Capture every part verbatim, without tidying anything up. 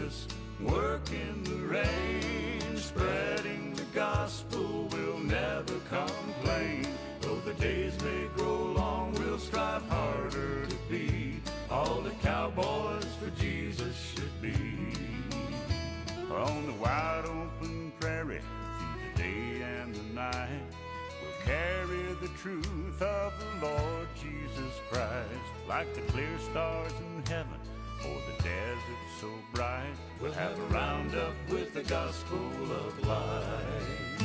Jesus, work in the rain, spreading the gospel, we'll never complain. Though the days may grow long, we'll strive harder to be all the cowboys for Jesus should be. On the wide open prairie, through the day and the night, we'll carry the truth of the Lord Jesus Christ. Like the clear stars in heaven, or the desert so bright, we'll have a roundup with the gospel of light.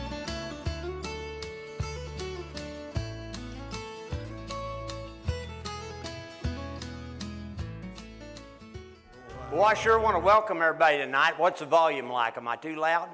Well, I sure want to welcome everybody tonight. What's the volume like? Am I too loud?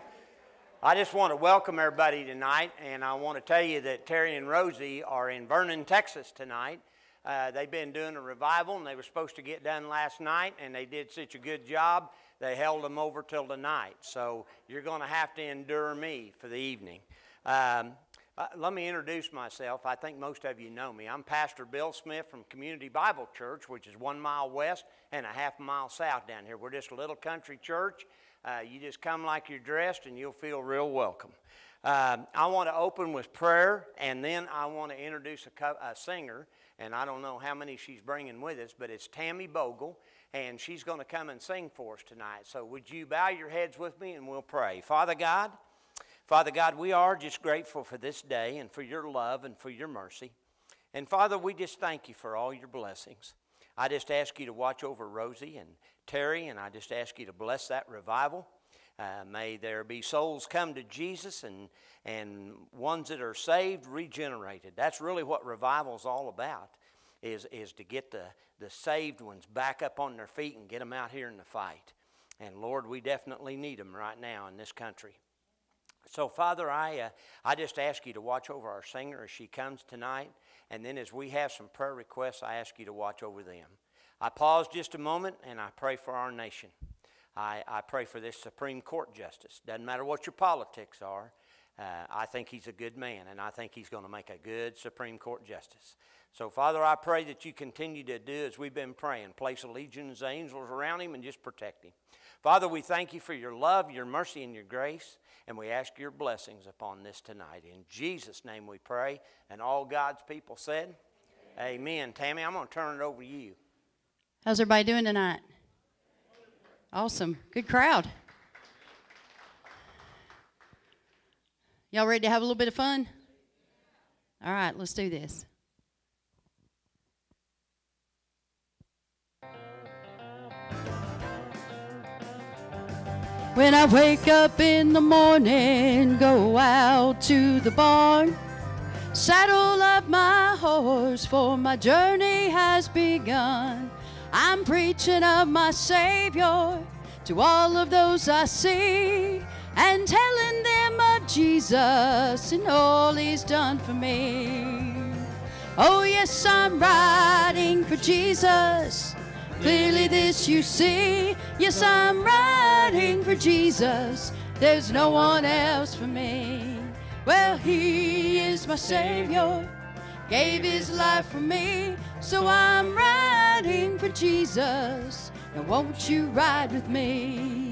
I just want to welcome everybody tonight, and I want to tell you that Terry and Rosie are in Vernon, Texas tonight. Uh, they've been doing a revival, and they were supposed to get done last night, and they did such a good job, they held them over till tonight. So you're going to have to endure me for the evening. Um, uh, let me introduce myself. I think most of you know me. I'm Pastor Bill Smith from Community Bible Church, which is one mile west and a half mile south down here. We're just a little country church. Uh, you just come like you're dressed, and you'll feel real welcome. Um, I want to open with prayer, and then I want to introduce a, co a singer. And I don't know how many she's bringing with us, but it's Tammy Bogle, and she's going to come and sing for us tonight. So would you bow your heads with me, and we'll pray. Father God, Father God, we are just grateful for this day and for your love and for your mercy. And Father, we just thank you for all your blessings. I just ask you to watch over Rosie and Terry, and I just ask you to bless that revival. Uh, may there be souls come to Jesus and, and ones that are saved, regenerated. That's really what revival is all about, is, is to get the, the saved ones back up on their feet and get them out here in the fight. And Lord, we definitely need them right now in this country. So Father, I, uh, I just ask you to watch over our singer as she comes tonight. And then as we have some prayer requests, I ask you to watch over them. I pause just a moment and I pray for our nation. I, I pray for this Supreme Court justice. Doesn't matter what your politics are. Uh, I think he's a good man, and I think he's going to make a good Supreme Court justice. So, Father, I pray that you continue to do as we've been praying. Place a legion of angels around him and just protect him. Father, we thank you for your love, your mercy, and your grace, and we ask your blessings upon this tonight. In Jesus' name we pray, and all God's people said, Amen. Amen. Tammy, I'm going to turn it over to you. How's everybody doing tonight? Awesome. Good crowd. Y'all ready to have a little bit of fun? All right, let's do this. When I wake up in the morning, go out to the barn, saddle up my horse, for my journey has begun. I'm preaching of my Savior to all of those I see, and telling them of Jesus and all he's done for me. Oh yes, I'm riding for Jesus, clearly this you see. Yes, I'm riding for Jesus, there's no one else for me. Well, he is my Savior, gave his life for me, so I'm riding for Jesus. Now won't you ride with me?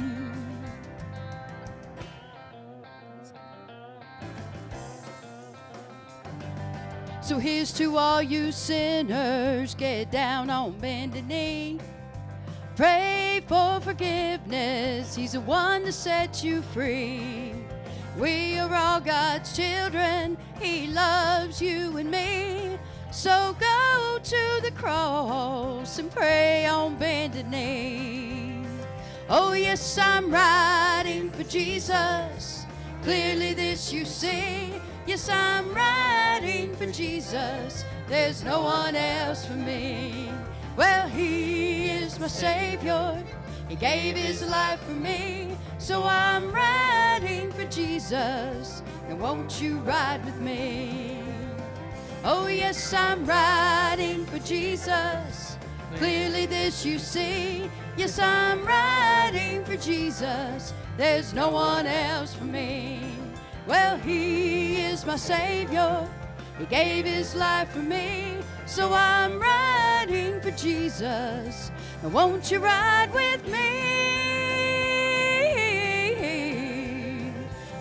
So here's to all you sinners, get down on bended knee. Pray for forgiveness, he's the one to set you free. We are all God's children, he loves you and me. So go to the cross and pray on bended knee. Oh yes, I'm riding for Jesus, clearly this you see. Yes, I'm riding for Jesus, there's no one else for me. Well, he is my Savior, he gave his life for me, so I'm riding for Jesus. Now won't you ride with me? Oh yes, I'm riding for Jesus, clearly this you see. Yes, I'm riding for Jesus, there's no one else for me. Well, he is my Savior, he gave his life for me, so I'm riding for Jesus. Now won't you ride with me?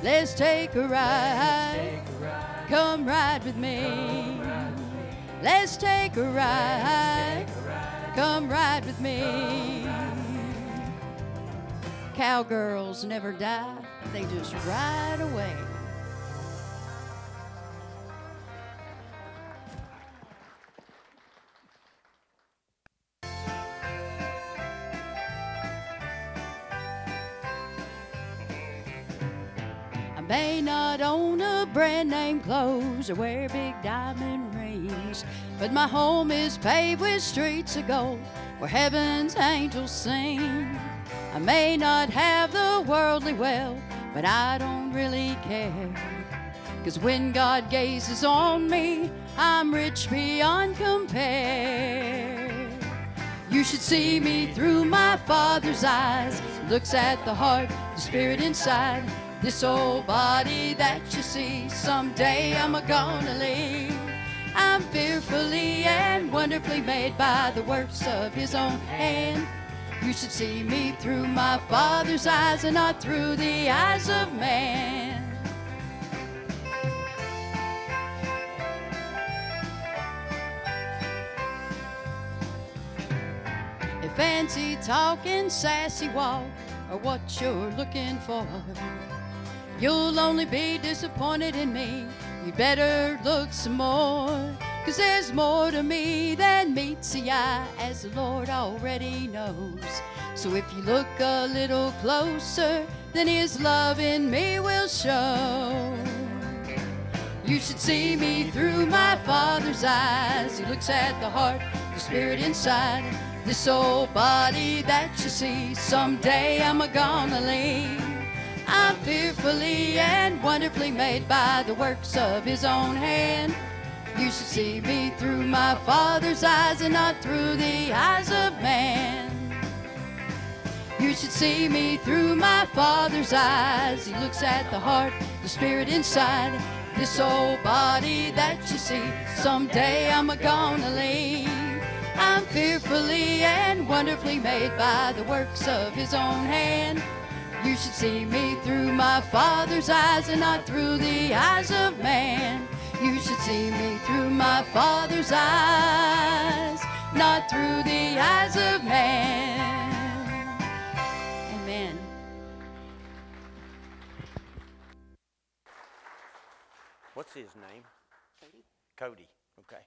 Let's take a ride. Come ride with me. Let's take a ride. Come ride with me. Cowgirls never die. They just ride away. I may not own a brand name clothes or wear big diamond rings, but my home is paved with streets of gold where heaven's angels sing. I may not have the worldly wealth, but I don't really care, 'cause when God gazes on me, I'm rich beyond compare. You should see me through my Father's eyes. He looks at the heart, the spirit inside. This old body that you see, someday I'm a-gonna leave. I'm fearfully and wonderfully made by the works of His own hand. You should see me through my Father's eyes and not through the eyes of man. If fancy talk and sassy walk are what you're looking for, you'll only be disappointed in me. You better look some more, 'cause there's more to me than meets the eye, as the Lord already knows. So if you look a little closer, then His love in me will show. You should see me through my Father's eyes. He looks at the heart, the spirit inside. This old body that you see, someday I'm a-gonna leave. I'm fearfully and wonderfully made by the works of His own hand. You should see me through my Father's eyes and not through the eyes of man. You should see me through my Father's eyes. He looks at the heart, the spirit inside. This old body that you see, someday I'm a-gonna leave. I'm fearfully and wonderfully made by the works of His own hand. You should see me through my Father's eyes and not through the eyes of man. You should see me through my Father's eyes, not through the eyes of man. Amen. What's his name? Cody. Cody, okay.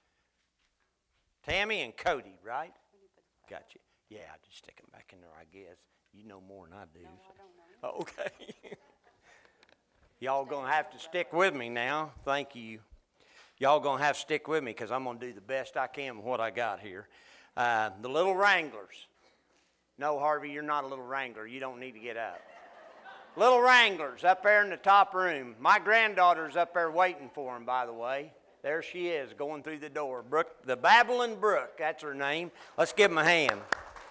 Tammy and Cody, right? Gotcha. Yeah, I just stick them back in there, I guess. You know more than I do. No, So. I don't know. Oh, okay. Y'all gonna have to stick with me now. Thank you. Y'all gonna have to stick with me because I'm gonna do the best I can with what I got here. Uh, the Little Wranglers. No, Harvey, you're not a little wrangler. You don't need to get up. Little Wranglers up there in the top room. My granddaughter's up there waiting for them, by the way. There she is, going through the door. Brooke, the Babbling Brook, that's her name. Let's give them a hand.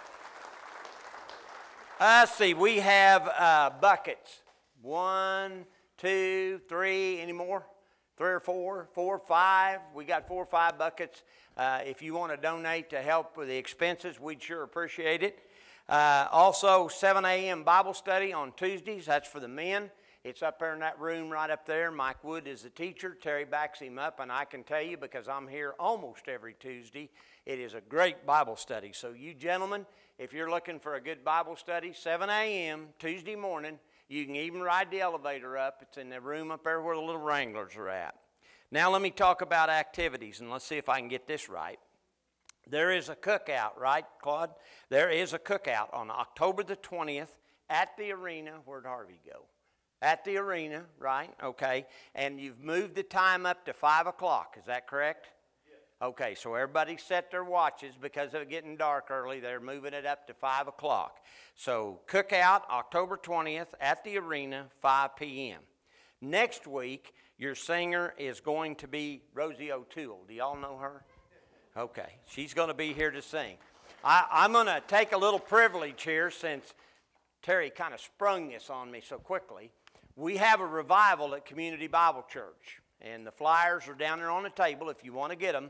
Uh, let's see, we have uh, buckets. One, two, three, any more? Three or four? Four, five? We got four or five buckets. Uh, if you want to donate to help with the expenses, we'd sure appreciate it. Uh, also, seven a m Bible study on Tuesdays. That's for the men. It's up there in that room right up there. Mike Wood is the teacher. Terry backs him up, and I can tell you because I'm here almost every Tuesday, it is a great Bible study. So you gentlemen, if you're looking for a good Bible study, seven a m Tuesday morning, you can even ride the elevator up. It's in the room up there where the Little Wranglers are at. Now let me talk about activities, and let's see if I can get this right. There is a cookout, right, Claude? There is a cookout on October the twentieth at the arena. Where'd Harvey go? At the arena, right? Okay. And you've moved the time up to five o'clock. Is that correct? Yes. Okay, so everybody set their watches because of it getting dark early. They're moving it up to five o'clock. So cookout October twentieth at the arena, five p m Next week, your singer is going to be Rosie O'Toole. Do y'all know her? Okay, she's going to be here to sing. I, I'm going to take a little privilege here since Terry kind of sprung this on me so quickly. We have a revival at Community Bible Church, and the flyers are down there on the table if you want to get them.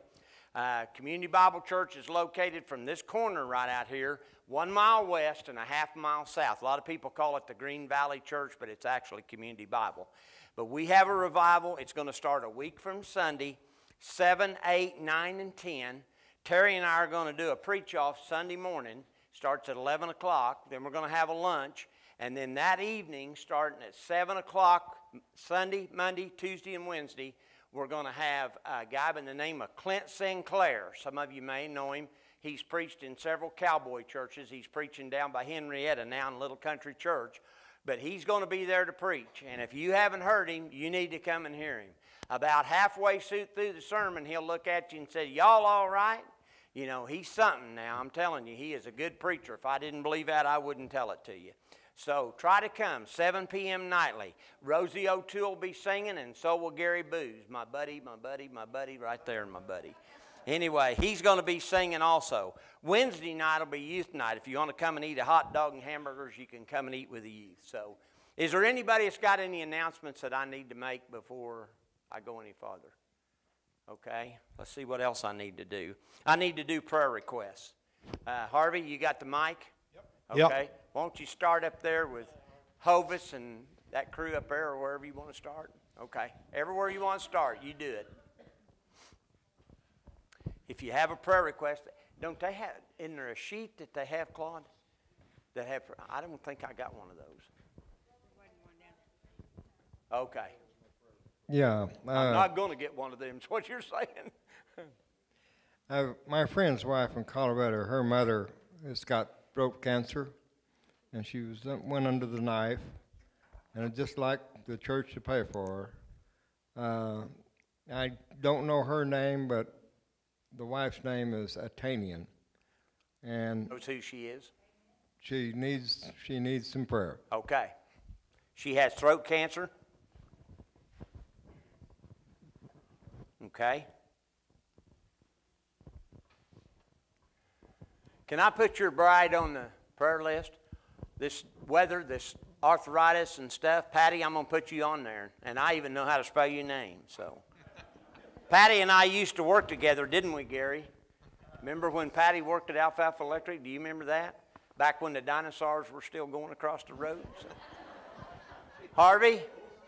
Uh, Community Bible Church is located from this corner right out here, one mile west and a half mile south. A lot of people call it the Green Valley Church, but it's actually Community Bible. But we have a revival. It's going to start a week from Sunday, seven, eight, nine, and ten. Terry and I are going to do a preach-off Sunday morning. Starts at eleven o'clock. Then we're going to have a lunch. And then that evening, starting at seven o'clock, Sunday, Monday, Tuesday, and Wednesday, we're going to have a guy by the name of Clint Sinclair. Some of you may know him. He's preached in several Cowboy churches. He's preaching down by Henrietta now in a little country church. But he's going to be there to preach. And if you haven't heard him, you need to come and hear him. About halfway through the sermon, he'll look at you and say, y'all all right? You know, he's something now. I'm telling you, he is a good preacher. If I didn't believe that, I wouldn't tell it to you. So try to come, seven p m nightly. Rosie O'Toole will be singing, and so will Gary Booz, my buddy, my buddy, my buddy, right there, my buddy. Anyway, he's going to be singing also. Wednesday night will be youth night. If you want to come and eat a hot dog and hamburgers, you can come and eat with the youth. So is there anybody that's got any announcements that I need to make before I go any farther? Okay, let's see what else I need to do. I need to do prayer requests. Uh, Harvey, you got the mic? Yep. Okay. Yep. Won't you start up there with Hovis and that crew up there or wherever you want to start? Okay. Everywhere you want to start, you do it. If you have a prayer request, don't they have, isn't there a sheet that they have, Claude? That have, I don't think I got one of those. Okay. Yeah. Uh, I'm not going to get one of them, is what you're saying. uh, my friend's wife in Colorado, her mother has got throat cancer, and she was went under the knife, and I'd just like the church to pay for her. Uh, I don't know her name, but the wife's name is Atanian, and knows who she is. She needs she needs some prayer. Okay. She has throat cancer. Okay. Can I put your bride on the prayer list? This weather, this arthritis and stuff, Patty, I'm going to put you on there. And I even know how to spell your name. So, Patty and I used to work together, didn't we, Gary? Remember when Patty worked at Alfalfa Electric? Do you remember that? Back when the dinosaurs were still going across the road. So. Harvey?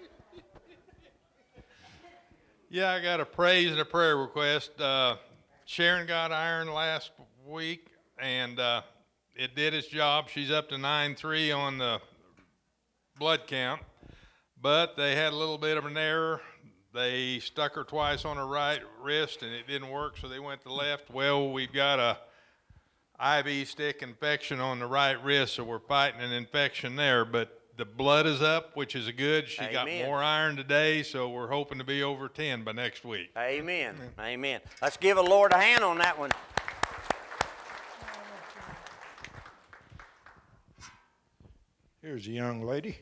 Yeah, I got a praise and a prayer request. Uh, Sharon got iron last week, and uh, it did its job. She's up to nine three on the blood count, but they had a little bit of an error. They stuck her twice on her right wrist, and it didn't work, so they went to the left. Well, we've got a I V stick infection on the right wrist, so we're fighting an infection there, but the blood is up, which is good. She Amen. got more iron today, so we're hoping to be over ten by next week. Amen. Amen. Amen. Let's give the Lord a hand on that one. Here's a young lady.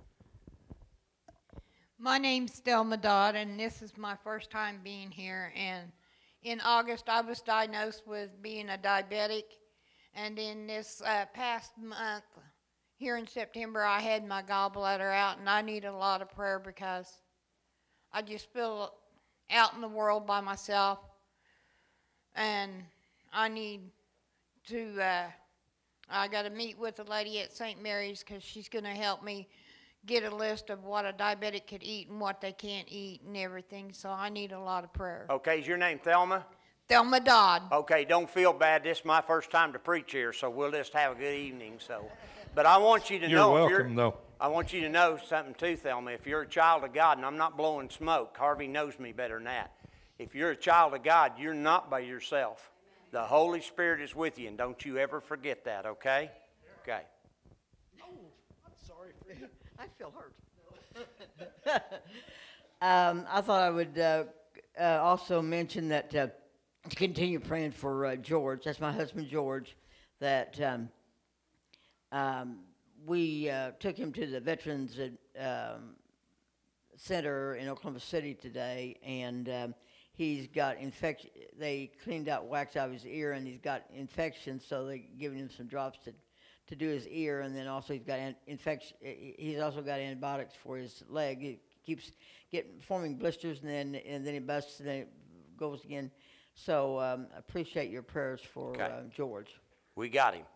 My name's Thelma Dodd, and this is my first time being here. And in August, I was diagnosed with being a diabetic. And in this uh, past month, here in September, I had my gallbladder out, and I need a lot of prayer because I just feel out in the world by myself, and I need to, uh, I got to meet with a lady at Saint Mary's because she's going to help me get a list of what a diabetic could eat and what they can't eat and everything, so I need a lot of prayer. Okay, is your name Thelma? Thelma Dodd. Okay, don't feel bad. This is my first time to preach here, so we'll just have a good evening. So, but I want you to You're know, welcome, if you're, though. I want you to know something too, Thelma. If you're a child of God, and I'm not blowing smoke, Harvey knows me better than that. If you're a child of God, you're not by yourself. The Holy Spirit is with you, and don't you ever forget that. Okay? Okay. Oh, I'm sorry. I feel hurt. um, I thought I would uh, uh, also mention that. Uh, to continue praying for uh, George, that's my husband George, that um, um, we uh, took him to the Veterans um, Center in Oklahoma City today, and um, he's got infection. They cleaned out wax out of his ear, and he's got infection, so they're giving him some drops to, to do his ear, and then also he's got an infection. He's also got antibiotics for his leg. It keeps getting forming blisters, and then and then it busts, and then it goes again. So um, appreciate your prayers for Okay. uh, George. We got him.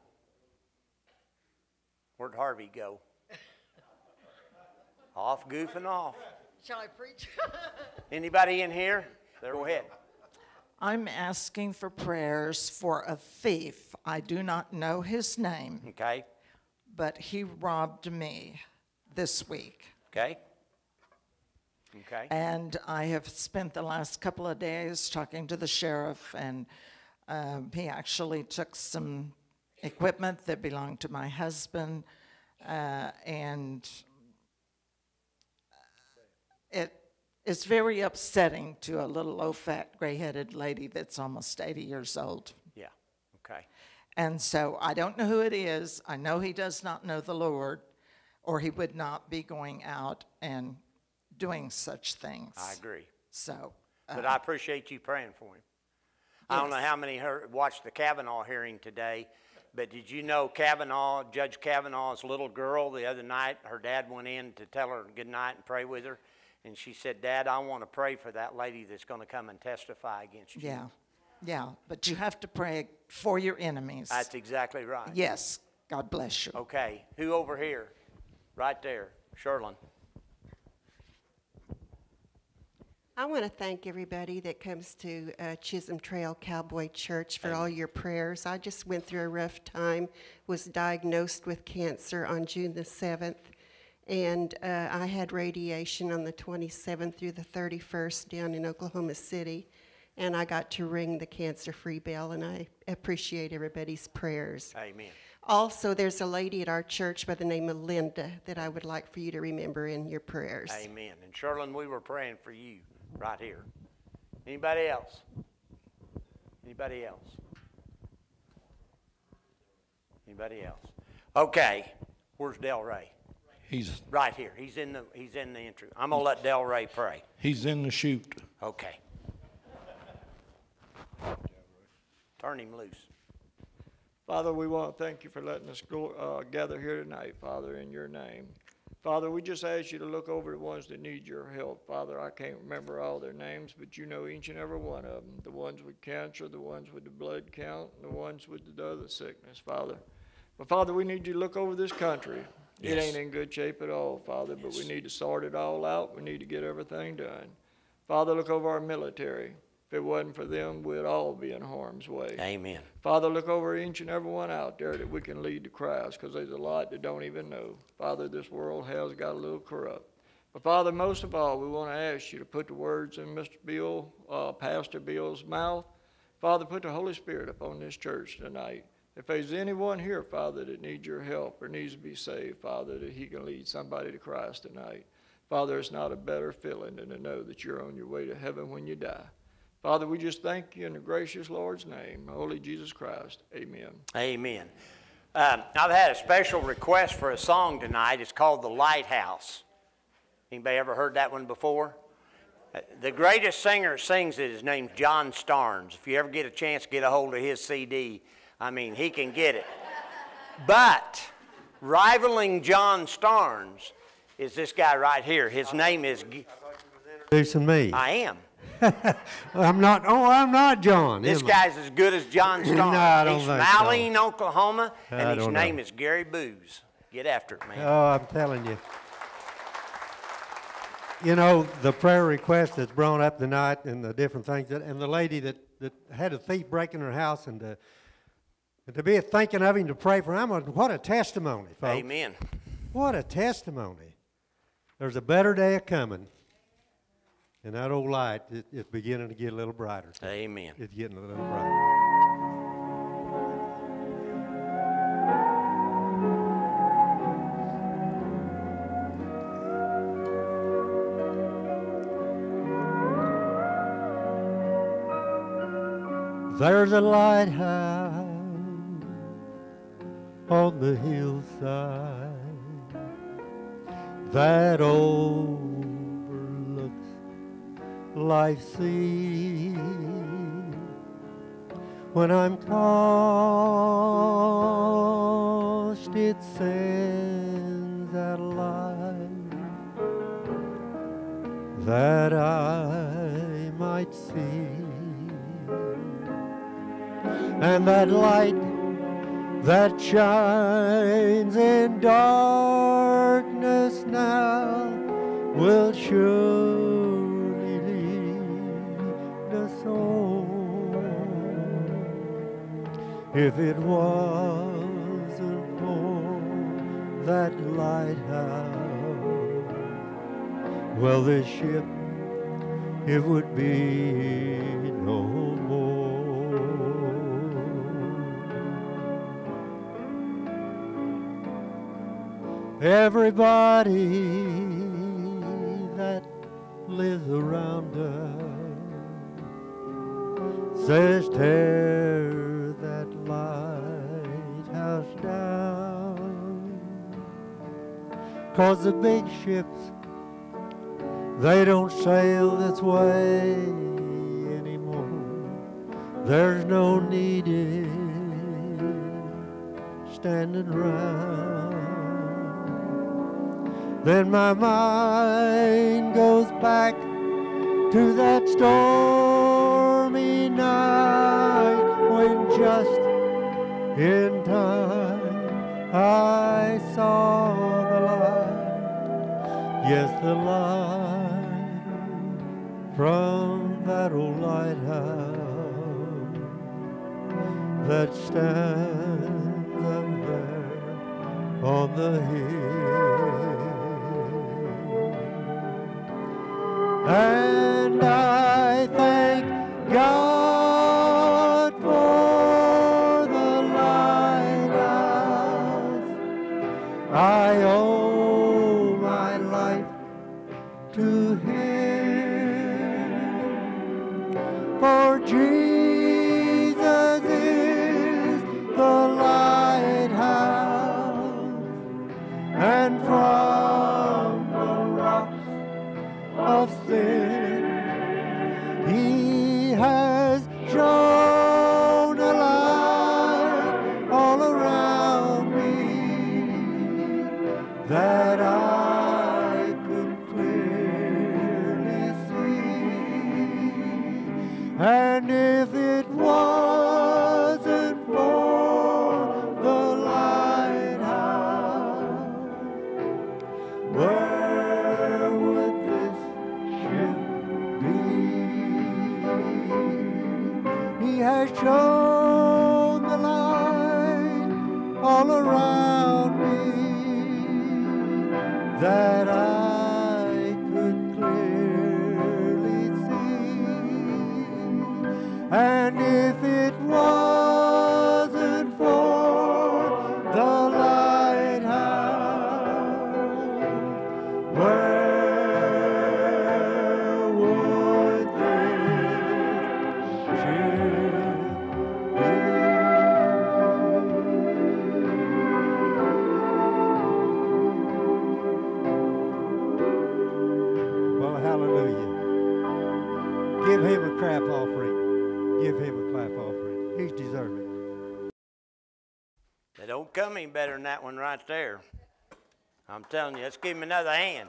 Where'd Harvey go? Off goofing off. Shall I preach? Anybody in here? Go ahead. I'm asking for prayers for a thief. I do not know his name, Okay. but he robbed me this week. Okay. Okay. And I have spent the last couple of days talking to the sheriff, and um, he actually took some equipment that belonged to my husband, uh, and it is very upsetting to a little low-fat, gray-headed lady that's almost eighty years old. Yeah. Okay. And so I don't know who it is. I know he does not know the Lord, or he would not be going out and doing such things. I agree. So, But uh, I appreciate you praying for him. I don't know Yes. how many heard, watched the Kavanaugh hearing today, but did you know Kavanaugh, Judge Kavanaugh's little girl, the other night, her dad went in to tell her good night and pray with her, and she said, Dad, I want to pray for that lady that's going to come and testify against you. yeah, yeah. But you have to pray for your enemies. That's exactly right. Yes. God bless you. Okay. Who over here? Right there. Sherlyn. I want to thank everybody that comes to uh, Chisholm Trail Cowboy Church for all your prayers. I just went through a rough time, was diagnosed with cancer on June the seventh, and uh, I had radiation on the twenty-seventh through the thirty-first down in Oklahoma City, and I got to ring the cancer-free bell, and I appreciate everybody's prayers. Amen. Also, there's a lady at our church by the name of Linda that I would like for you to remember in your prayers. Amen. And Sherlyn, we were praying for you right here. Anybody else? Anybody else? Anybody else? Okay. Where's Del Ray? He's Right here. He's in the he's in the entry. I'm gonna let Del Ray pray. he's in the chute. Okay. Turn him loose. Father, we want to thank you for letting us go, uh, gather here tonight, Father, in your name. Father, we just ask you to look over the ones that need your help. Father, I can't remember all their names, but you know each and every one of them. The ones with cancer, the ones with the blood count, and the ones with the other sickness, Father. But Father, we need you to look over this country. It Yes. ain't in good shape at all, Father, but we need to sort it all out. We need to get everything done. Father, look over our military. If it wasn't for them, we'd all be in harm's way. Amen. Father, look over each and every one out there that we can lead to Christ, because there's a lot that don't even know. Father, this world has got a little corrupt. But Father, most of all, we want to ask you to put the words in Mister Bill, uh, Pastor Bill's mouth. Father, put the Holy Spirit upon this church tonight. If there's anyone here, Father, that needs your help or needs to be saved, Father, that he can lead somebody to Christ tonight. Father, it's not a better feeling than to know that you're on your way to heaven when you die. Father, we just thank you in the gracious Lord's name, Holy Jesus Christ. Amen. Amen. Um, I've had a special request for a song tonight. It's called The Lighthouse. Anybody ever heard that one before? Uh, The greatest singer that sings it, his name's John Starnes. If you ever get a chance, get a hold of his C D. I mean, he can get it. But rivaling John Starnes is this guy right here. His name is... G- Introducing me. I am. I'm not, oh, I'm not John. This am I? guy's as good as John Starnes. No, I don't He's think from so. Alene, Oklahoma, I and his don't name know. is Gary Booz. Get after it, man. Oh, I'm telling you. You know, the prayer request that's brought up tonight and the different things, that, and the lady that, that had a thief break in her house, and to, and to be thinking of him to pray for him, what a testimony, folks. Amen. What a testimony. There's a better day a-coming. And that old light, it, it's beginning to get a little brighter. Amen. It's getting a little brighter. There's a lighthouse on the hillside that overlooks life's sea. When I'm tossed, it sends out a light that I might see. and that light that shines in darkness now will surely lead us home. If it wasn't for that lighthouse, well, this ship, it would be no more. Everybody that lives around us says tear that lighthouse down, 'cause the big ships, they don't sail this way anymore. There's no need in standing around. Then my mind goes back to that stormy night when just in time I saw the light. Yes, the light from that old lighthouse that stands up there on the hill. And I thank God for the lighthouse. I owe my life to Him, for Jesus is the lighthouse, and from the rocks of sin He has shown a light all around me that I could clearly see. And if it wasn't for the lighthouse, where would this ship be? He has shown the light all around me that I could clearly see. And if it wasn't for the lighthouse, where would this ship be? Well, hallelujah. Give Him a clap offering. Give Him a clap offering. He's deserving. They don't come any better than that one right there. I'm telling you, let's give him another hand.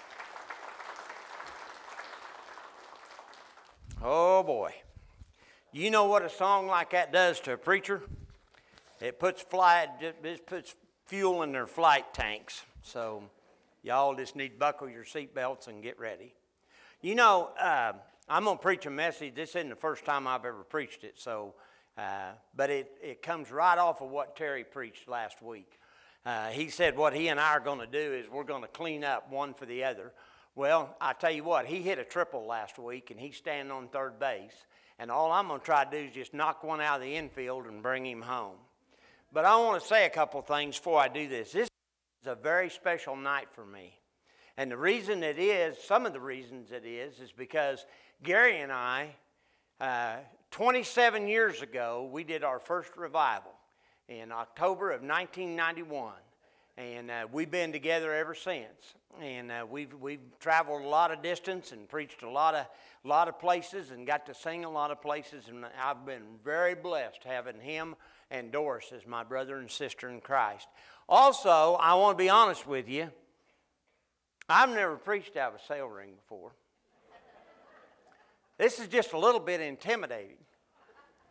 Oh boy. You know what a song like that does to a preacher? It puts flight, it puts fuel in their flight tanks. So y'all just need to buckle your seatbelts and get ready. You know, uh, I'm going to preach a message. This isn't the first time I've ever preached it, so, uh, but it, it comes right off of what Terry preached last week. Uh, he said what he and I are going to do is we're going to clean up one for the other. Well, I tell you what, he hit a triple last week, and he's standing on third base. And all I'm going to try to do is just knock one out of the infield and bring him home. But I want to say a couple things before I do this. This is a very special night for me. And the reason it is, some of the reasons it is, is because Gary and I, uh, twenty-seven years ago, we did our first revival in October of nineteen ninety-one. And uh, we've been together ever since. And uh, we've, we've traveled a lot of distance and preached a lot of, lot of places and got to sing a lot of places. And I've been very blessed having him and Doris as my brother and sister in Christ. Also, I want to be honest with you. I've never preached out of a sail ring before. This is just a little bit intimidating.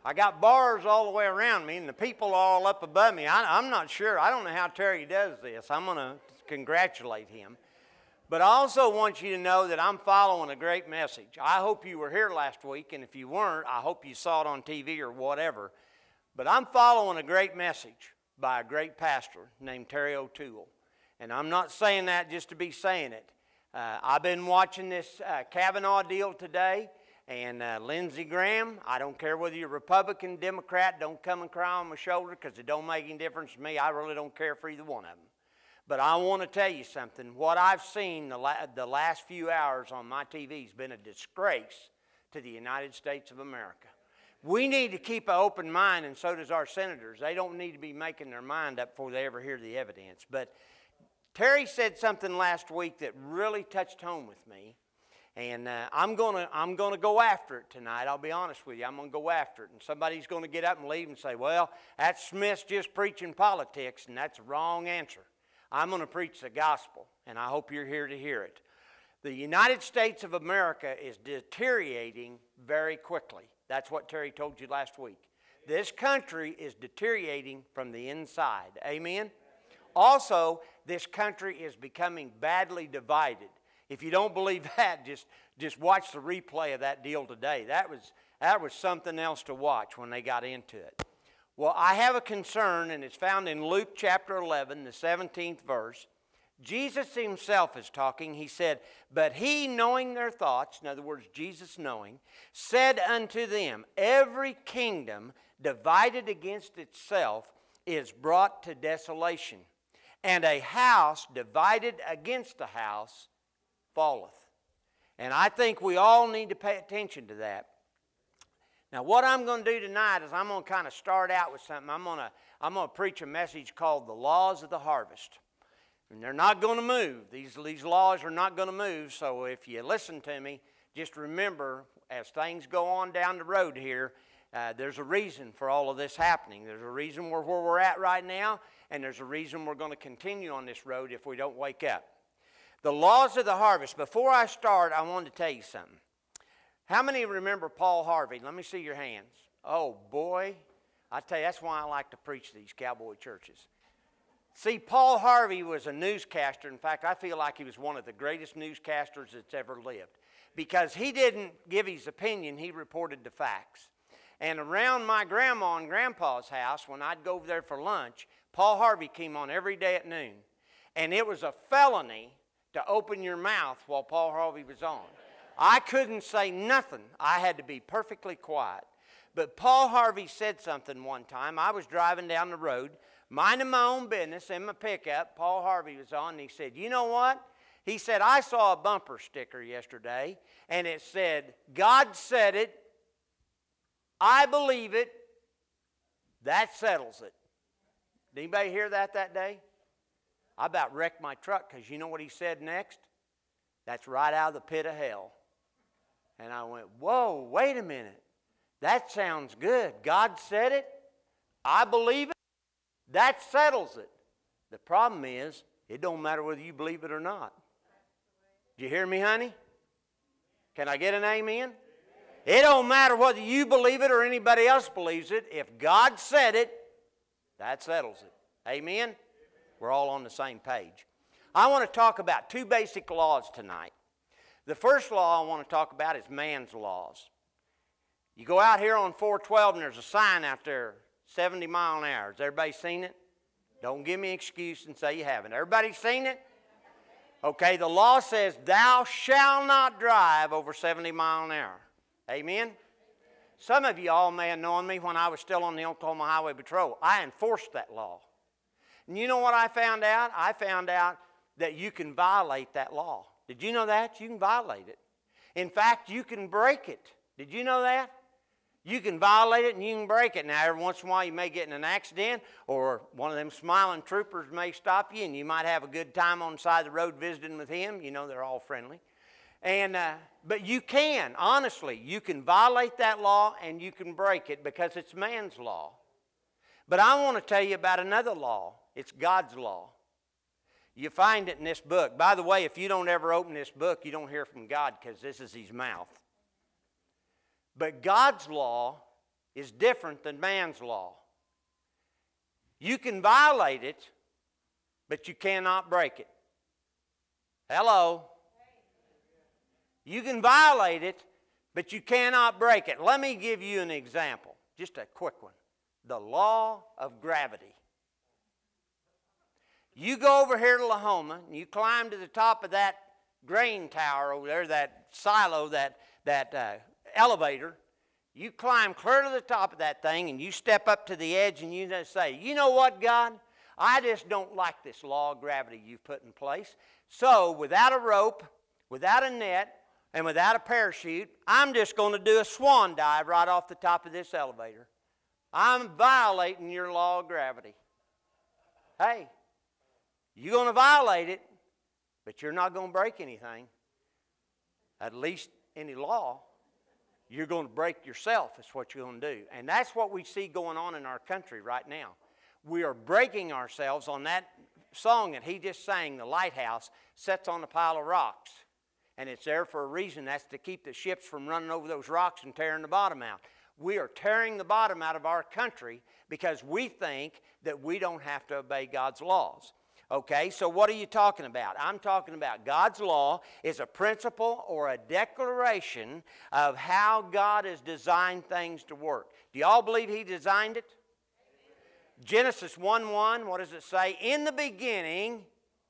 I got bars all the way around me, and the people all up above me. I, I'm not sure. I don't know how Terry does this. I'm going to congratulate him. But I also want you to know that I'm following a great message. I hope you were here last week, and if you weren't, I hope you saw it on T V or whatever. But I'm following a great message by a great pastor named Terry O'Toole. And I'm not saying that just to be saying it. Uh, I've been watching this uh, Kavanaugh deal today, and uh, Lindsey Graham, I don't care whether you're Republican, Democrat, don't come and cry on my shoulder because it don't make any difference to me. I really don't care for either one of them. But I want to tell you something. What I've seen the, la the last few hours on my T V has been a disgrace to the United States of America. We need to keep an open mind, and so does our senators. They don't need to be making their mind up before they ever hear the evidence. But Terry said something last week that really touched home with me, and uh, I'm going to I'm gonna go after it tonight. I'll be honest with you. I'm going to go after it, and somebody's going to get up and leave and say, well, that's Smith's just preaching politics, and that's a wrong answer. I'm going to preach the gospel, and I hope you're here to hear it. The United States of America is deteriorating very quickly. That's what Terry told you last week. This country is deteriorating from the inside. Amen? Also, this country is becoming badly divided. If you don't believe that, just, just watch the replay of that deal today. That was, that was something else to watch when they got into it. Well, I have a concern, and it's found in Luke chapter eleven, the seventeenth verse. Jesus himself is talking. He said, but he, knowing their thoughts, in other words, Jesus knowing, said unto them, every kingdom divided against itself is brought to desolation, and a house divided against a house falleth. And I think we all need to pay attention to that. Now, what I'm going to do tonight is I'm going to kind of start out with something. I'm going to, I'm going to preach a message called The Laws of the Harvest. And they're not going to move. These, these laws are not going to move. So if you listen to me, just remember, as things go on down the road here, uh, there's a reason for all of this happening. There's a reason we're where we're at right now, and there's a reason we're going to continue on this road if we don't wake up. The laws of the harvest. Before I start, I wanted to tell you something. How many remember Paul Harvey? Let me see your hands. Oh, boy. I tell you, that's why I like to preach these cowboy churches. See, Paul Harvey was a newscaster. In fact, I feel like he was one of the greatest newscasters that's ever lived. Because he didn't give his opinion, he reported the facts. And around my grandma and grandpa's house, when I'd go over there for lunch, Paul Harvey came on every day at noon. And it was a felony to open your mouth while Paul Harvey was on. I couldn't say nothing. I had to be perfectly quiet. But Paul Harvey said something one time. I was driving down the road, minding my own business in my pickup. Paul Harvey was on, and he said, you know what? He said, I saw a bumper sticker yesterday, and it said, God said it, I believe it, that settles it. Did anybody hear that that day? I about wrecked my truck, because you know what he said next? That's right out of the pit of hell. And I went, whoa, wait a minute. That sounds good. God said it. I believe it. That settles it. The problem is, it don't matter whether you believe it or not. Did you hear me, honey? Can I get an amen? It don't matter whether you believe it or anybody else believes it. If God said it, that settles it. Amen? We're all on the same page. I want to talk about two basic laws tonight. The first law I want to talk about is man's laws. You go out here on four twelve and there's a sign out there, seventy mile an hour. Has everybody seen it? Don't give me an excuse and say you haven't. Everybody seen it? Okay, the law says thou shalt not drive over seventy mile an hour. Amen? Some of you all may have known me when I was still on the Oklahoma Highway Patrol. I enforced that law. And you know what I found out? I found out that you can violate that law. Did you know that? You can violate it. In fact, you can break it. Did you know that? You can violate it and you can break it. Now, every once in a while you may get in an accident, or one of them smiling troopers may stop you, and you might have a good time on the side of the road visiting with him. You know, they're all friendly. And, uh, but you can, honestly, you can violate that law and you can break it because it's man's law. But I want to tell you about another law. It's God's law. You find it in this book. By the way, if you don't ever open this book, you don't hear from God, because this is his mouth. But God's law is different than man's law. You can violate it, but you cannot break it. Hello? You can violate it, but you cannot break it. Let me give you an example, just a quick one. The law of gravity. You go over here to Lahoma, and you climb to the top of that grain tower over there, that silo, that, that uh, elevator. You climb clear to the top of that thing, and you step up to the edge, and you just say, you know what, God? I just don't like this law of gravity you've put in place. So without a rope, without a net, and without a parachute, I'm just going to do a swan dive right off the top of this elevator. I'm violating your law of gravity. Hey, you're going to violate it, but you're not going to break anything. At least any law. You're going to break yourself is what you're going to do. And that's what we see going on in our country right now. We are breaking ourselves on that song that he just sang, The Lighthouse, sets on a pile of rocks. And it's there for a reason. That's to keep the ships from running over those rocks and tearing the bottom out. We are tearing the bottom out of our country because we think that we don't have to obey God's laws. Okay, so what are you talking about? I'm talking about God's law is a principle or a declaration of how God has designed things to work. Do y'all believe He designed it? Genesis one one, what does it say? In the beginning,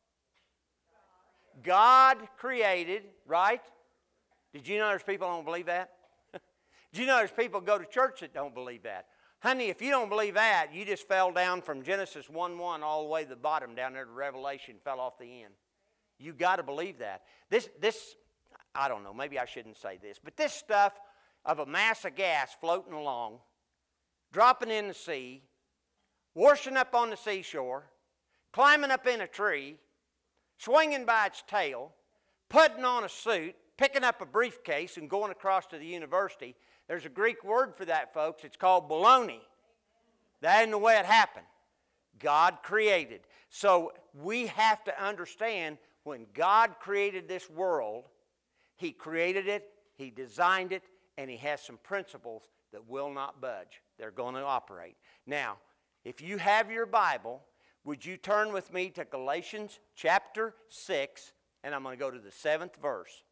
God created, right? Did you know there's people who don't believe that? Did you know there's people who go to church that don't believe that? Honey, if you don't believe that, you just fell down from Genesis one one all the way to the bottom down there to Revelation, fell off the end. You got to believe that. This, this, I don't know, maybe I shouldn't say this, but this stuff of a mass of gas floating along, dropping in the sea, washing up on the seashore, climbing up in a tree, swinging by its tail, putting on a suit, picking up a briefcase and going across to the university. There's a Greek word for that, folks. It's called baloney. That isn't the way it happened. God created. So we have to understand when God created this world, He created it, He designed it, and He has some principles that will not budge. They're going to operate. Now, if you have your Bible, would you turn with me to Galatians chapter six, and I'm going to go to the seventh verse.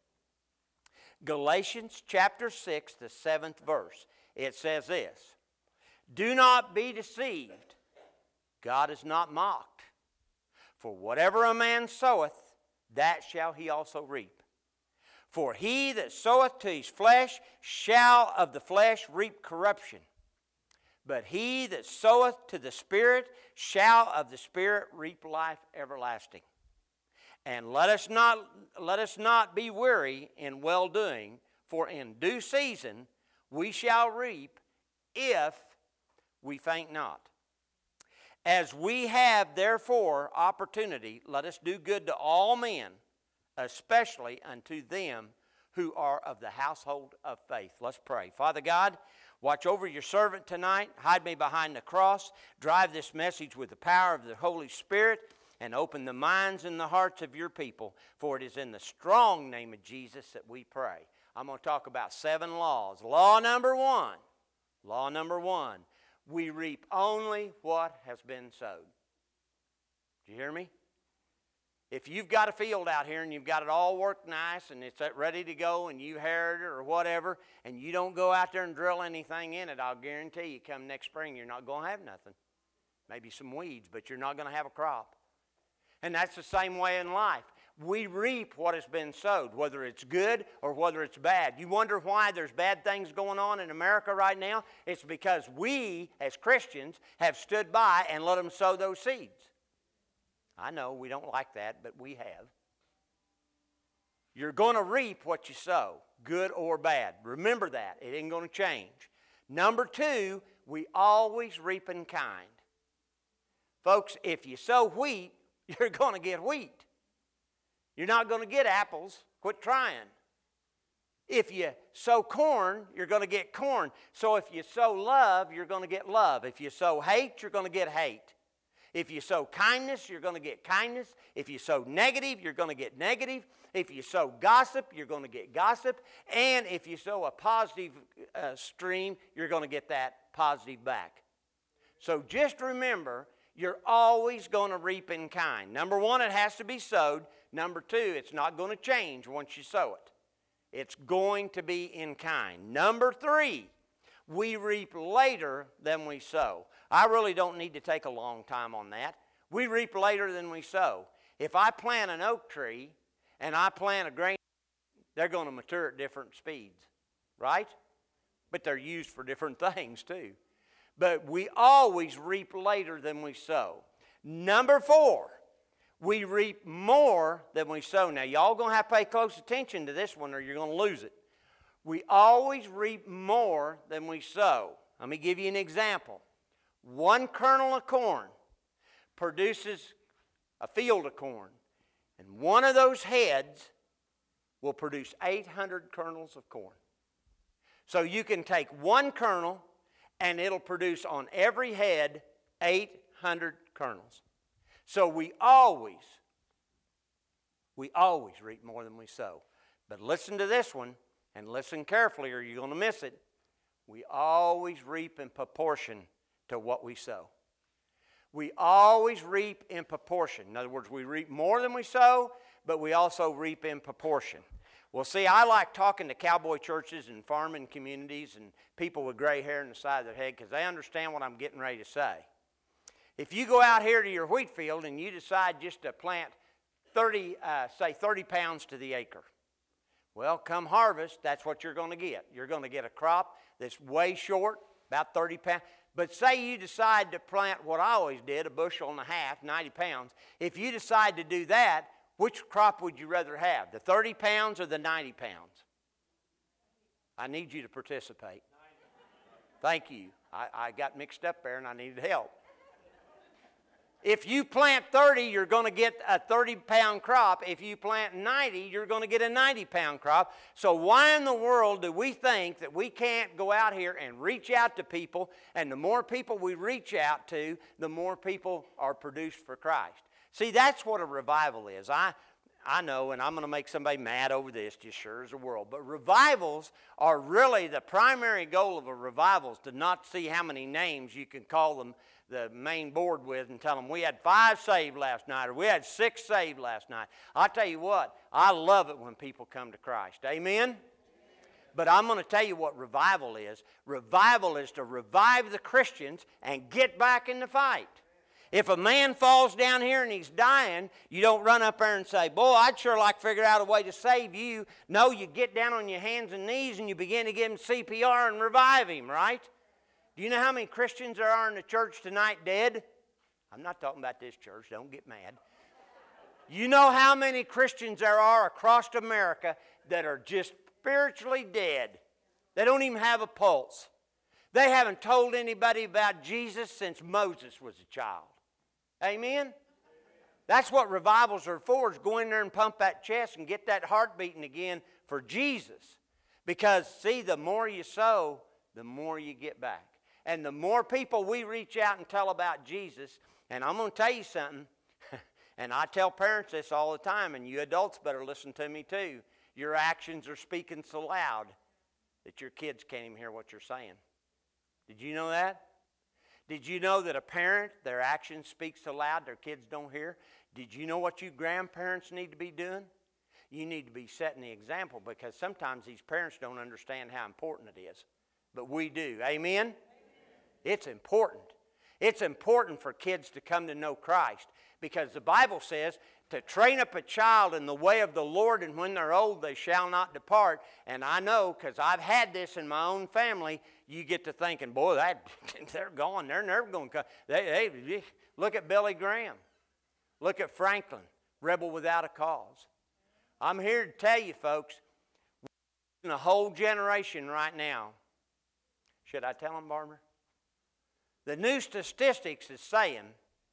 Galatians chapter six, the seventh verse. It says this, do not be deceived. God is not mocked. For whatever a man soweth, that shall he also reap. For he that soweth to his flesh shall of the flesh reap corruption. But he that soweth to the Spirit shall of the Spirit reap life everlasting. And let us not, let us not be weary in well-doing, for in due season we shall reap if we faint not. As we have therefore opportunity, let us do good to all men, especially unto them who are of the household of faith. Let's pray. Father God, watch over your servant tonight. Hide me behind the cross. Drive this message with the power of the Holy Spirit. And open the minds and the hearts of your people. For it is in the strong name of Jesus that we pray. I'm going to talk about seven laws. Law number one. Law number one. We reap only what has been sowed. Do you hear me? If you've got a field out here and you've got it all worked nice and it's ready to go and you harrowed it or whatever, and you don't go out there and drill anything in it, I'll guarantee you come next spring you're not going to have nothing. Maybe some weeds, but you're not going to have a crop. And that's the same way in life. We reap what has been sowed, whether it's good or whether it's bad. You wonder why there's bad things going on in America right now? It's because we, as Christians, have stood by and let them sow those seeds. I know we don't like that, but we have. You're going to reap what you sow, good or bad. Remember that. It ain't going to change. Number two, we always reap in kind. Folks, if you sow wheat, you're going to get wheat. You're not going to get apples. Quit trying. If you sow corn, you're going to get corn. So if you sow love, you're going to get love. If you sow hate, you're going to get hate. If you sow kindness, you're going to get kindness. If you sow negative, you're going to get negative. If you sow gossip, you're going to get gossip. And if you sow a positive uh, stream, you're going to get that positive back. So just remember, you're always going to reap in kind. Number one, it has to be sowed. Number two, it's not going to change once you sow it. It's going to be in kind. Number three, we reap later than we sow. I really don't need to take a long time on that. We reap later than we sow. If I plant an oak tree and I plant a grain, they're going to mature at different speeds, right? But they're used for different things too. But we always reap later than we sow. Number four, we reap more than we sow. Now, y'all going to have to pay close attention to this one or you're going to lose it. We always reap more than we sow. Let me give you an example. One kernel of corn produces a field of corn. And one of those heads will produce eight hundred kernels of corn. So you can take one kernel and it'll produce on every head eight hundred kernels. So we always, we always reap more than we sow. But listen to this one and listen carefully or you're going to miss it. We always reap in proportion to what we sow. We always reap in proportion. In other words, we reap more than we sow, but we also reap in proportion. Well, see, I like talking to cowboy churches and farming communities and people with gray hair on the side of their head because they understand what I'm getting ready to say. If you go out here to your wheat field and you decide just to plant thirty, uh, say thirty pounds to the acre, well, come harvest, that's what you're going to get. You're going to get a crop that's way short, about thirty pounds. But say you decide to plant what I always did, a bushel and a half, ninety pounds. If you decide to do that, which crop would you rather have, the thirty pounds or the ninety pounds? I need you to participate. Thank you. I, I got mixed up there and I needed help. If you plant thirty, you're going to get a thirty pound crop. If you plant ninety, you're going to get a ninety pound crop. So why in the world do we think that we can't go out here and reach out to people, and the more people we reach out to, the more people are produced for Christ? See, that's what a revival is. I, I know, and I'm going to make somebody mad over this, just sure as the world, but revivals are really the primary goal of a revival is to not see how many names you can call them the main board with and tell them we had five saved last night or we had six saved last night. I'll tell you what, I love it when people come to Christ. Amen? But I'm going to tell you what revival is. Revival is to revive the Christians and get back in the fight. If a man falls down here and he's dying, you don't run up there and say, boy, I'd sure like to figure out a way to save you. No, you get down on your hands and knees and you begin to give him C P R and revive him, right? Do you know how many Christians there are in the church tonight dead? I'm not talking about this church. Don't get mad. You know how many Christians there are across America that are just spiritually dead? They don't even have a pulse. They haven't told anybody about Jesus since Moses was a child. Amen? That's what revivals are for, is go in there and pump that chest and get that heart beating again for Jesus. Because, see, the more you sow, the more you get back. And the more people we reach out and tell about Jesus, and I'm going to tell you something, and I tell parents this all the time, and you adults better listen to me too. Your actions are speaking so loud that your kids can't even hear what you're saying. Did you know that? Did you know that a parent, their actions speak so loud their kids don't hear? Did you know what you grandparents need to be doing? You need to be setting the example, because sometimes these parents don't understand how important it is. But we do. Amen? It's important. It's important for kids to come to know Christ, because the Bible says to train up a child in the way of the Lord, and when they're old they shall not depart. And I know, because I've had this in my own family, you get to thinking, boy, that, they're gone. They're never going to come. They, they, look at Billy Graham. Look at Franklin, rebel without a cause. I'm here to tell you, folks, we're in a whole generation right now. Should I tell them, Barbara? The new statistics is saying,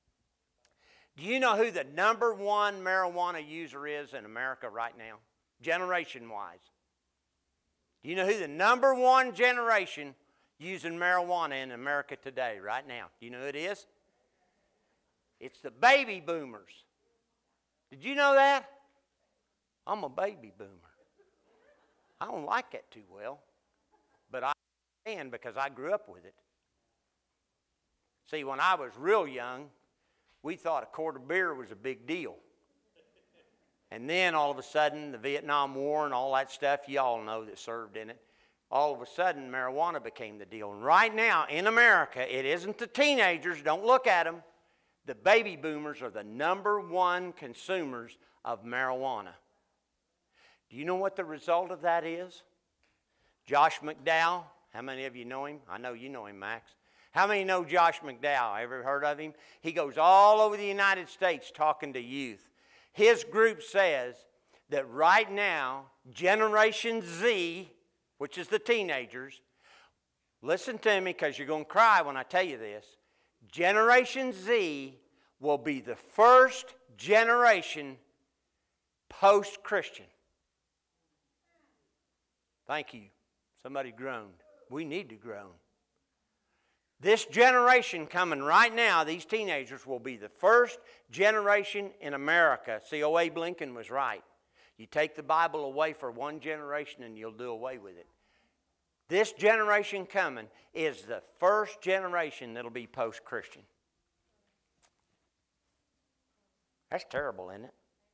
do you know who the number one marijuana user is in America right now, generation-wise? Do you know who the number one generation using marijuana in America today, right now? Do you know who it is? It's the baby boomers. Did you know that? I'm a baby boomer. I don't like that too well, but I understand because I grew up with it. See, when I was real young, we thought a quart of beer was a big deal. And then all of a sudden, the Vietnam War and all that stuff, you all know that served in it, all of a sudden, marijuana became the deal. And right now, in America, it isn't the teenagers, don't look at them. The baby boomers are the number one consumers of marijuana. Do you know what the result of that is? Josh McDowell, how many of you know him? I know you know him, Max. How many know Josh McDowell? Ever heard of him? He goes all over the United States talking to youth. His group says that right now, Generation Z, which is the teenagers, listen to me because you're going to cry when I tell you this. Generation Z will be the first generation post-Christian. Thank you. Somebody groaned. We need to groan. This generation coming right now, these teenagers, will be the first generation in America. See, O. Abe Lincoln was right. You take the Bible away for one generation and you'll do away with it. This generation coming is the first generation that'll be post-Christian. That's terrible, isn't it?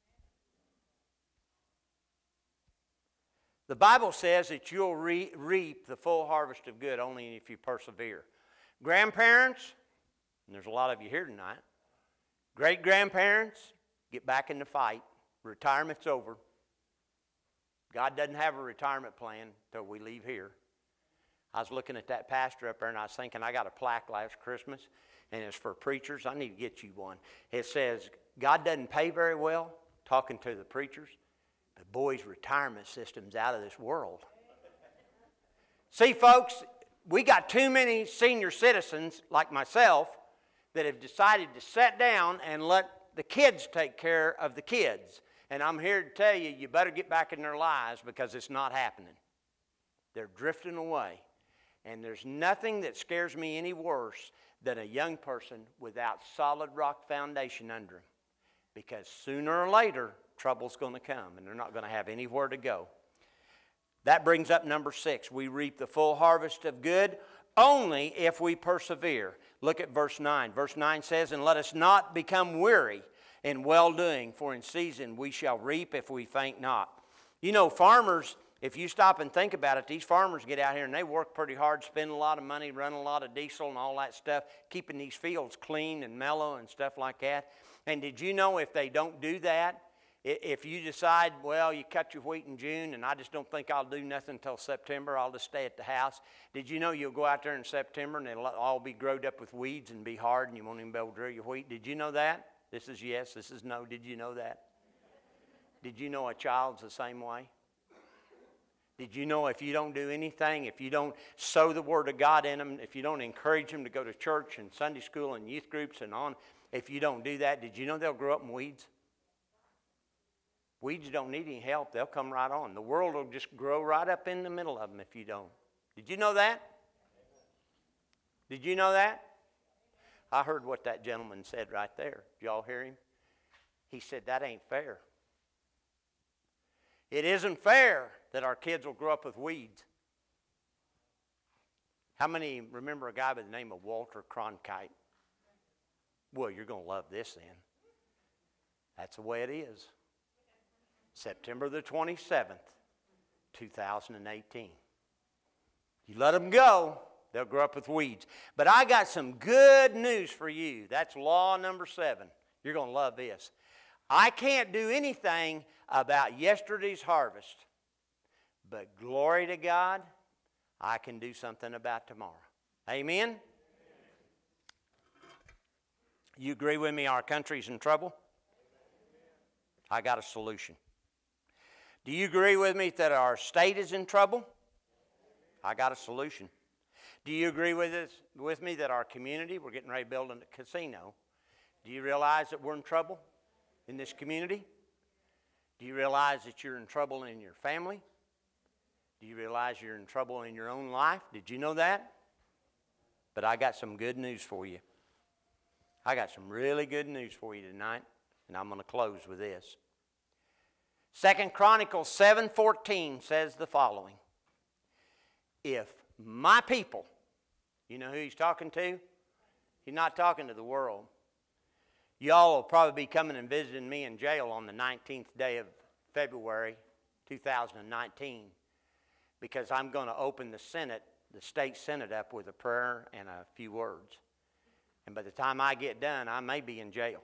The Bible says that you'll re- reap the full harvest of good only if you persevere. Grandparents, and there's a lot of you here tonight, great-grandparents, get back in the fight. Retirement's over. God doesn't have a retirement plan until we leave here. I was looking at that pastor up there, and I was thinking, I got a plaque last Christmas, and it's for preachers. I need to get you one. It says, God doesn't pay very well, talking to the preachers, but boy's retirement system's out of this world. See, folks, we got too many senior citizens, like myself, that have decided to sit down and let the kids take care of the kids. And I'm here to tell you, you better get back in their lives because it's not happening. They're drifting away. And there's nothing that scares me any worse than a young person without solid rock foundation under them. Because sooner or later, trouble's going to come, and they're not going to have anywhere to go. That brings up number six. We reap the full harvest of good only if we persevere. Look at verse nine. Verse nine says, and let us not become weary in well-doing, for in season we shall reap if we faint not. You know, farmers, if you stop and think about it, these farmers get out here and they work pretty hard, spend a lot of money, run a lot of diesel and all that stuff, keeping these fields clean and mellow and stuff like that. And did you know if they don't do that, if you decide, well, you cut your wheat in June and I just don't think I'll do nothing until September, I'll just stay at the house. Did you know you'll go out there in September and it'll all be growed up with weeds and be hard and you won't even be able to drill your wheat? Did you know that? This is yes, this is no. Did you know that? Did you know a child's the same way? Did you know if you don't do anything, if you don't sow the Word of God in them, if you don't encourage them to go to church and Sunday school and youth groups and on, if you don't do that, did you know they'll grow up in weeds? Weeds don't need any help. They'll come right on. The world will just grow right up in the middle of them if you don't. Did you know that? Did you know that? I heard what that gentleman said right there. Did y'all hear him? He said, that ain't fair. It isn't fair that our kids will grow up with weeds. How many remember a guy by the name of Walter Cronkite? Well, you're going to love this then. That's the way it is. September the twenty-seventh, two thousand eighteen. You let them go, they'll grow up with weeds. But I got some good news for you. That's law number seven. You're going to love this. I can't do anything about yesterday's harvest, but glory to God, I can do something about tomorrow. Amen? You agree with me our country's in trouble? I got a solution. Do you agree with me that our state is in trouble? I got a solution. Do you agree with us, with me that our community, we're getting ready to build a casino. Do you realize that we're in trouble in this community? Do you realize that you're in trouble in your family? Do you realize you're in trouble in your own life? Did you know that? But I got some good news for you. I got some really good news for you tonight, and I'm going to close with this. Second Chronicles seven fourteen says the following. If my people, you know who he's talking to? He's not talking to the world. Y'all will probably be coming and visiting me in jail on the nineteenth day of February two thousand nineteen because I'm going to open the Senate, the state Senate up with a prayer and a few words. And by the time I get done, I may be in jail.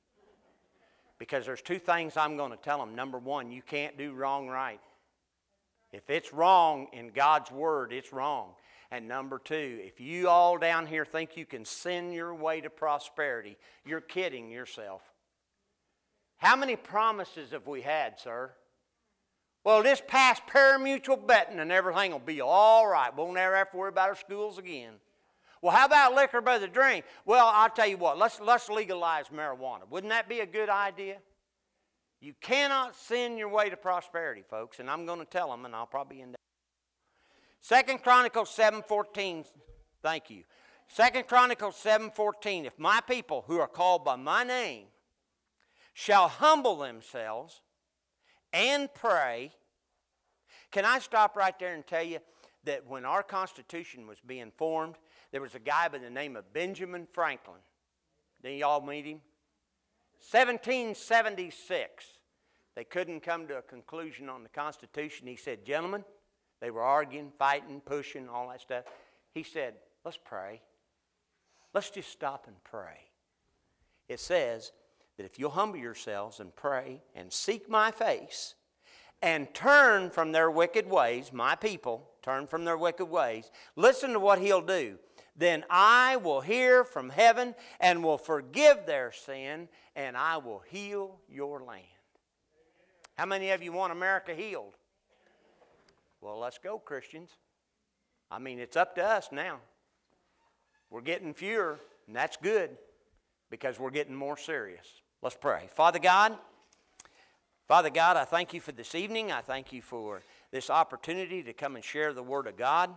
Because there's two things I'm going to tell them. Number one, you can't do wrong right. If it's wrong in God's Word, it's wrong. And number two, if you all down here think you can sin your way to prosperity, you're kidding yourself. How many promises have we had, sir? Well, this past pari-mutuel betting and everything will be all right. We'll never have to worry about our schools again. Well, how about liquor by the drink? Well, I'll tell you what, let's, let's legalize marijuana. Wouldn't that be a good idea? You cannot sin your way to prosperity, folks, and I'm going to tell them, and I'll probably end up. Second Chronicles seven fourteen, thank you. Second Chronicles seven fourteen, if my people who are called by my name shall humble themselves and pray. Can I stop right there and tell you that when our Constitution was being formed, there was a guy by the name of Benjamin Franklin. Didn't y'all meet him? seventeen seventy-six. They couldn't come to a conclusion on the Constitution. He said, gentlemen, they were arguing, fighting, pushing, all that stuff. He said, let's pray. Let's just stop and pray. It says that if you'll humble yourselves and pray and seek my face and turn from their wicked ways, my people, turn from their wicked ways, listen to what he'll do. Then I will hear from heaven and will forgive their sin, and I will heal your land. How many of you want America healed? Well, let's go, Christians. I mean, it's up to us now. We're getting fewer, and that's good because we're getting more serious. Let's pray. Father God, Father God, I thank you for this evening. I thank you for this opportunity to come and share the Word of God.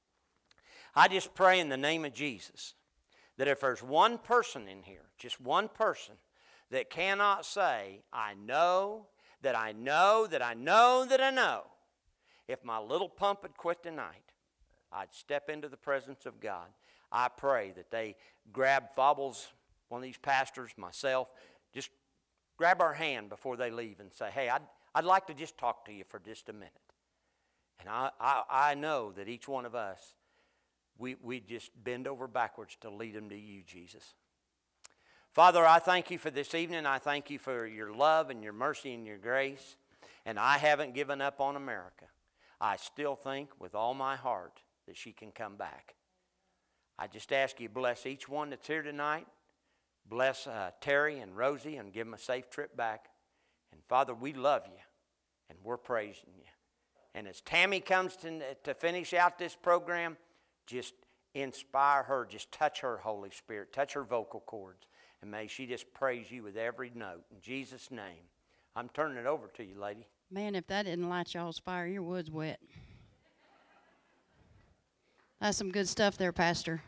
I just pray in the name of Jesus that if there's one person in here, just one person, that cannot say, I know, that I know, that I know, that I know, if my little pump had quit tonight, I'd step into the presence of God. I pray that they grab Fobbles, one of these pastors, myself, just grab our hand before they leave and say, hey, I'd, I'd like to just talk to you for just a minute. And I, I, I know that each one of us, We, we just bend over backwards to lead them to you, Jesus. Father, I thank you for this evening. I thank you for your love and your mercy and your grace. And I haven't given up on America. I still think with all my heart that she can come back. I just ask you to bless each one that's here tonight. Bless uh, Terry and Rosie and give them a safe trip back. And Father, we love you and we're praising you. And as Tammy comes to, to finish out this program, just inspire her, just touch her, Holy Spirit, touch her vocal cords, and may she just praise you with every note. In Jesus' name, I'm turning it over to you, lady. Man, if that didn't light y'all's fire, your wood's wet. That's some good stuff there, Pastor.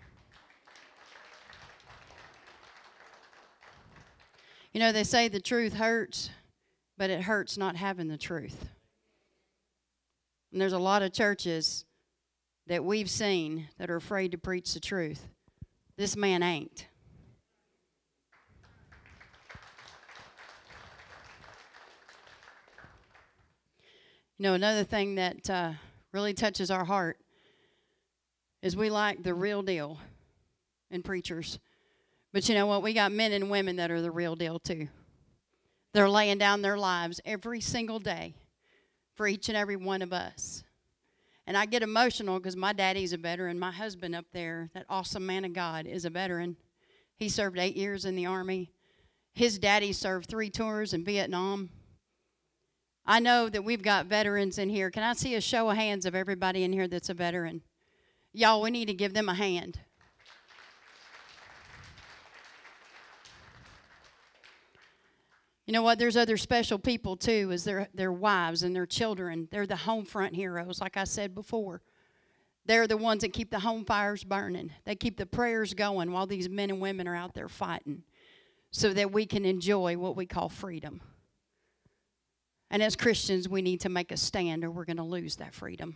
You know, they say the truth hurts, but it hurts not having the truth. And there's a lot of churches that we've seen that are afraid to preach the truth. This man ain't. You know, another thing that uh, really touches our heart is we like the real deal in preachers. But you know what? We got men and women that are the real deal too. They're laying down their lives every single day for each and every one of us. And I get emotional because my daddy's a veteran. My husband up there, that awesome man of God, is a veteran. He served eight years in the Army. His daddy served three tours in Vietnam. I know that we've got veterans in here. Can I see a show of hands of everybody in here that's a veteran? Y'all, we need to give them a hand. You know what? There's other special people, too, is their, their wives and their children. They're the home front heroes, like I said before. They're the ones that keep the home fires burning. They keep the prayers going while these men and women are out there fighting so that we can enjoy what we call freedom. And as Christians, we need to make a stand or we're going to lose that freedom.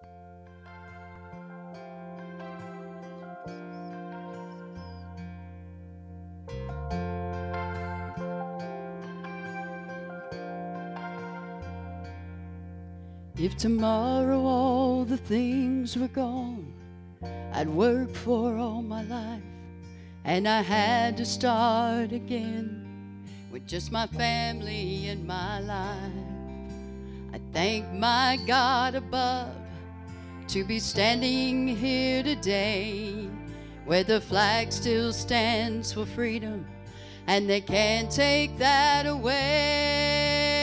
If tomorrow all the things were gone I'd worked for all my life, and I had to start again with just my family and my life, I thank my God above to be standing here today where the flag still stands for freedom and they can't take that away.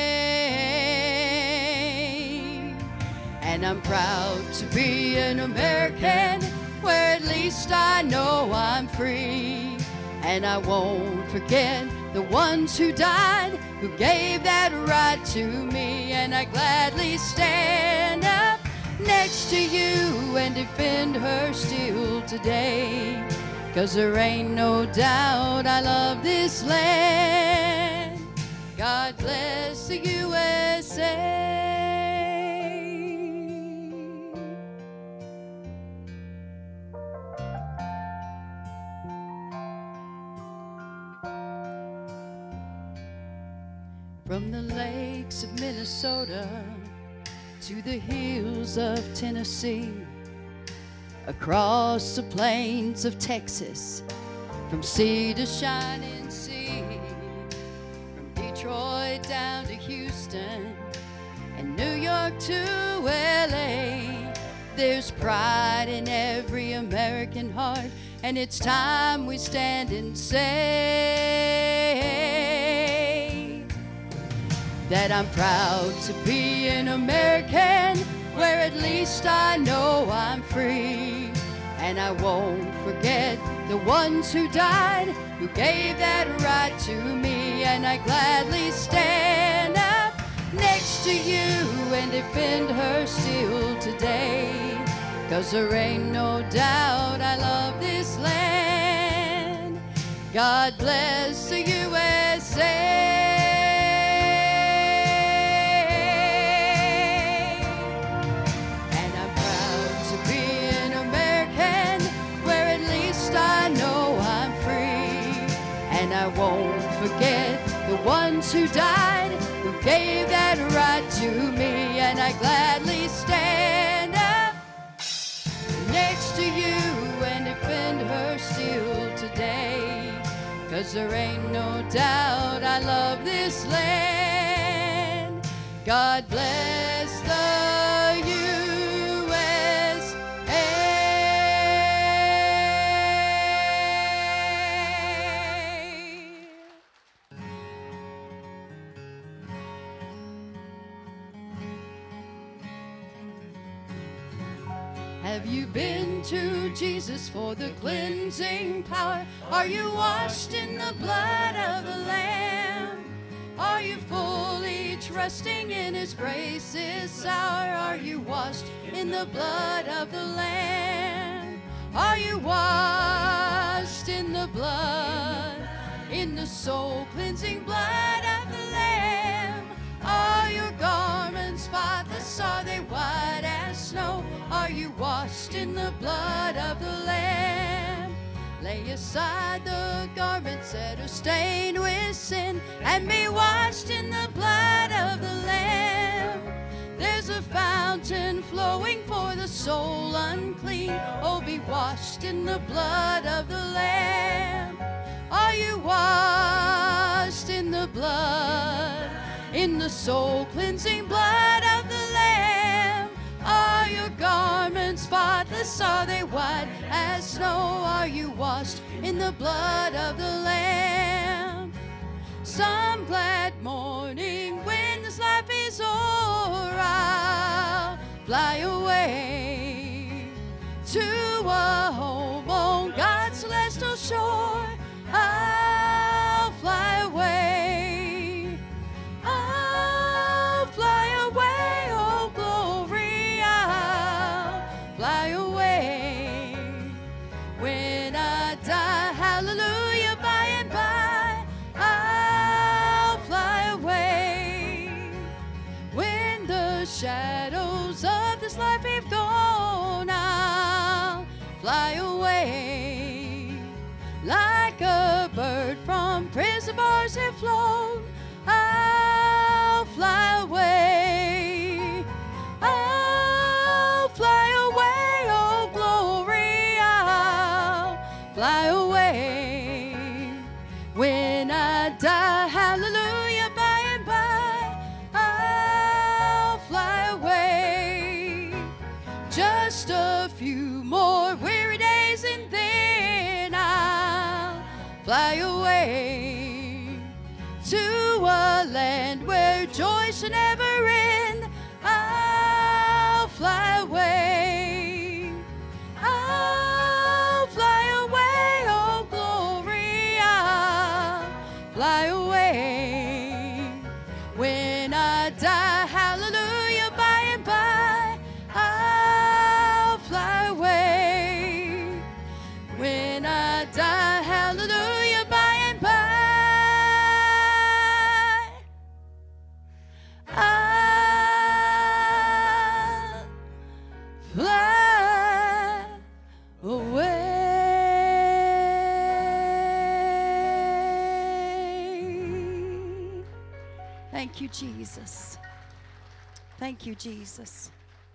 And I'm proud to be an American where at least I know I'm free. And I won't forget the ones who died, who gave that right to me. And I gladly stand up next to you and defend her still today. 'Cause there ain't no doubt I love this land. God bless the U S A. From the lakes of Minnesota to the hills of Tennessee, across the plains of Texas, from sea to shining sea, from Detroit down to Houston and New York to L A, there's pride in every American heart, and it's time we stand and say that I'm proud to be an American where at least I know I'm free. And I won't forget the ones who died, who gave that right to me. And I gladly stand up next to you and defend her still today. 'Cause there ain't no doubt I love this land. God bless the U S A. And I won't forget the ones who died, who gave that right to me. And I gladly stand up next to you and defend her still today. 'Cause there ain't no doubt I love this land. God bless the U S A. Have you been to Jesus for the cleansing power? Are you washed in the blood of the Lamb? Are you fully trusting in His grace this hour? Are you washed in the blood of the Lamb? Are you washed in the blood, in the soul cleansing blood of the Lamb? Are your garments spotless? Are they white as snow? Are you washed in the blood of the Lamb? Lay aside the garments that are stained with sin and be washed in the blood of the Lamb. There's a fountain flowing for the soul unclean. Oh, be washed in the blood of the Lamb. Are you washed in the blood, in the soul cleansing blood of the Lamb? Are your garments spotless? Are they white as snow? Are you washed in the blood of the Lamb? Some glad morning when this life is o'er, I'll fly away to a home on God's celestial shore. I'll fly away. I'll fly away, oh glory, I'll fly away. life we've gone, I'll fly away. Like a bird from prison bars have flown, I'll fly away. I'll fly away, oh glory, I'll fly away. When I die, hallelujah, by and by, I'll fly away. Just a few more weary days and then I'll fly away to a land where joy shall never end. I'll fly away. I'll fly away, oh glory, I'll fly away. When I die, hallelujah, by and by, I'll fly away. When I die, hallelujah, by and by, I'll fly away. Thank you, Jesus. Thank you, Jesus.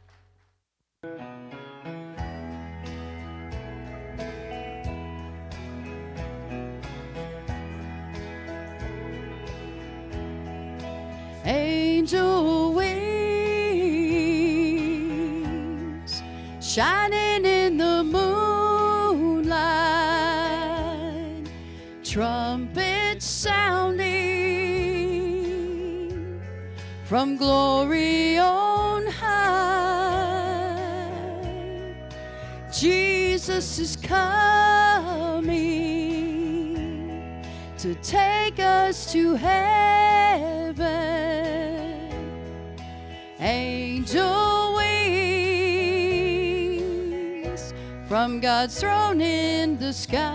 Angel wings shining in the moonlight, trumpets sounding from glory on high. Jesus is coming to take us to heaven. Angel wings from God's throne in the sky.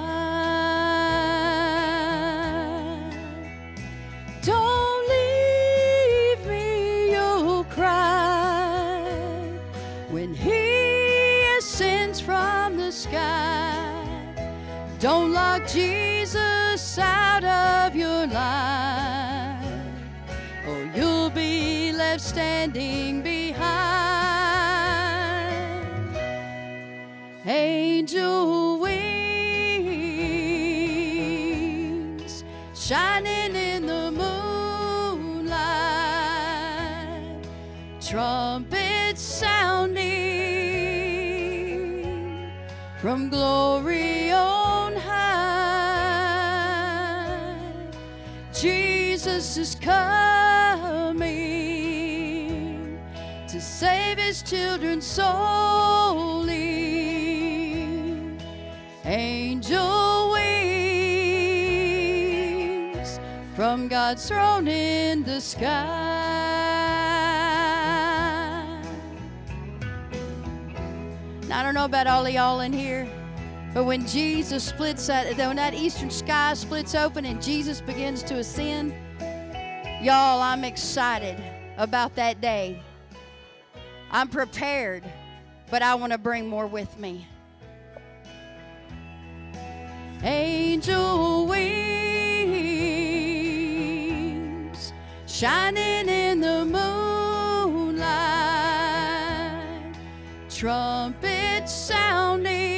Don't leave me, you'll cry when He ascends from the sky. Don't lock Jesus out of your life, or you'll be left standing behind. Angel wings shining in the moonlight, trumpets sounding from glory on high. Jesus is coming to save His children solely. Angel wings from God's throne in the sky. Now, I don't know about all of y'all in here, but when Jesus splits that, when that eastern sky splits open and Jesus begins to ascend, y'all, I'm excited about that day. I'm prepared, but I want to bring more with me. Angel wings shining in the moonlight, trumpets sounding